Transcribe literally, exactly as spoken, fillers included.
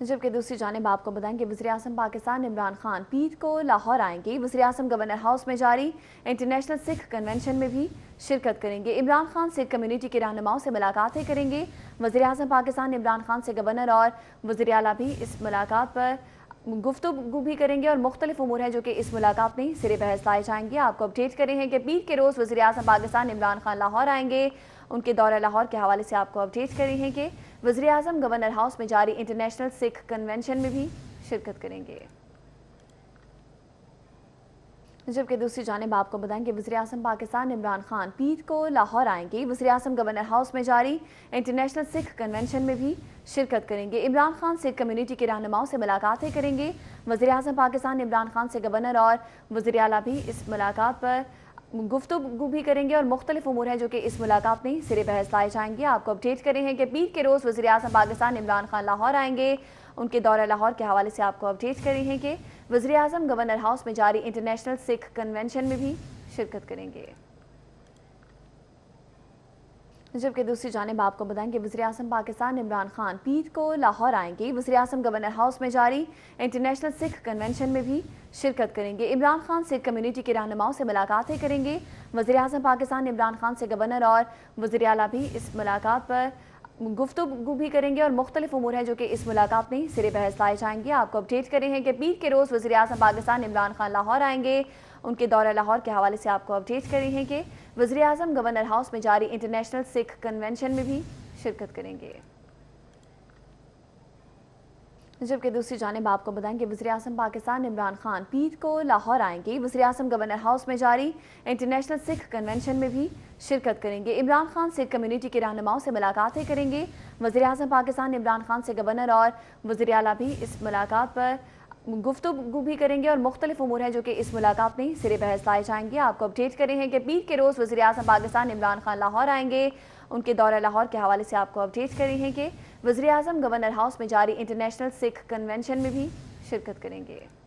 जबकि दूसरी जानिब आपको बताएं कि वज़ीर-ए-आज़म पाकिस्तान इमरान खान पीर को लाहौर आएंगे। वज़ीर-ए-आज़म गवर्नर हाउस में जारी इंटरनेशनल सिख कन्वेंशन में भी शिरकत करेंगे। इमरान खान सिख कम्युनिटी के रहनुमाओं से मुलाकातें करेंगे। वज़ीर-ए-आज़म पाकिस्तान इमरान खान से गवर्नर और वज़ीर आला भी इस मुलाकात पर गुफ्तगू भी करेंगे और मुख्तलिफ उमूर हैं जो कि इस मुलाकात में सिरे बहस लाए जाएंगे। आपको अपडेट करें हैं कि पीर के रोज़ वज़ीर-ए-आज़म पाकिस्तान इमरान खान लाहौर आएंगे। उनके दौरे लाहौर के हवाले से आपको अपडेट करें हैं कि वज़ीर-ए-आज़म गवर्नर हाउस में जारी इंटरनेशनल सिख कन्वेंशन में भी शिरकत करेंगे। जबकि दूसरी जानिब आपको बताएं कि वज़ीर-ए-आज़म पाकिस्तान इमरान खान पीर को लाहौर आएंगे। वज़ीर-ए-आज़म गवर्नर हाउस में जारी इंटरनेशनल सिख कन्वेंशन में भी शिरकत करेंगे। इमरान खान सिख कम्युनिटी के रहनुमाओं से मुलाकातें करेंगे। वज़ीर-ए-आज़म पाकिस्तान इमरान खान से गवर्नर और वज़ीर आला भी इस मुलाकात पर गुफ्तगू भी करेंगे और मुख्तलिफ उमूर हैं जो कि इस मुलाकात में सिरे बहस लाए जाएंगे। आपको अपडेट करें हैं कि पीर के रोज़ वज़ीर-ए-आज़म पाकिस्तान इमरान खान लाहौर आएंगे। उनके दौरे लाहौर के हवाले से आपको अपडेट करें हैं कि वज़ीर-ए-आज़म गवर्नर हाउस में जारी इंटरनेशनल सिख कन्वेंशन में भी शिरकत करेंगे। जबकि दूसरी जानिब आपको बताएं कि वज़ीर-ए-आज़म पाकिस्तान इमरान खान पीर को लाहौर आएंगे। वज़ीर-ए-आज़म गवर्नर हाउस में जारी इंटरनेशनल सिख कन्वेंशन में भी शिरकत करेंगे। इमरान खान सिख कम्युनिटी के रहनुमाओं से मुलाकातें करेंगे। वज़ीर-ए-आज़म पाकिस्तान इमरान खान से गवर्नर और वज़ीर आला भी इस मुलाकात पर गुफ्तगू भी करेंगे और मुख्तलिफ उमूर हैं जो कि इस मुलाकात में सिरे बहस लाए जाएंगे। आपको अपडेट करें हैं कि पीर के रोज़ वज़ीर-ए-आज़म पाकिस्तान इमरान खान लाहौर आएंगे। उनके दौरे लाहौर के हवाले से आपको अपडेट करें हैं कि वज़ीर-ए-आज़म गवर्नर हाउस में जारी इंटरनेशनल सिख कन्वेंशन में भी शिरकत करेंगे। जबकि दूसरी जानिब आपको बताएं कि वज़ीर-ए-आज़म पाकिस्तान इमरान खान पीर को लाहौर आएंगे। वज़ीर-ए-आज़म गवर्नर हाउस में जारी इंटरनेशनल सिख कन्वेंशन में भी शिरकत करेंगे। इमरान खान सिख कम्युनिटी के रहनुमाओं से मुलाकातें करेंगे। वज़ीर-ए-आज़म पाकिस्तान इमरान खान से गवर्नर और वज़ीर आला भी इस मुलाकात पर गुफ्तगू भी करेंगे और मुख्तलिफ उमूर हैं जो कि इस मुलाकात में सिरे बहस लाए जाएंगे। आपको अपडेट करें हैं कि पीर के रोज़ वज़ीर-ए-आज़म पाकिस्तान इमरान खान लाहौर आएंगे। उनके दौरे लाहौर के हवाले से आपको अपडेट करें हैं कि वज़ीर-ए-आज़म गवर्नर हाउस में जारी इंटरनेशनल सिख कन्वेंशन में भी शिरकत करेंगे।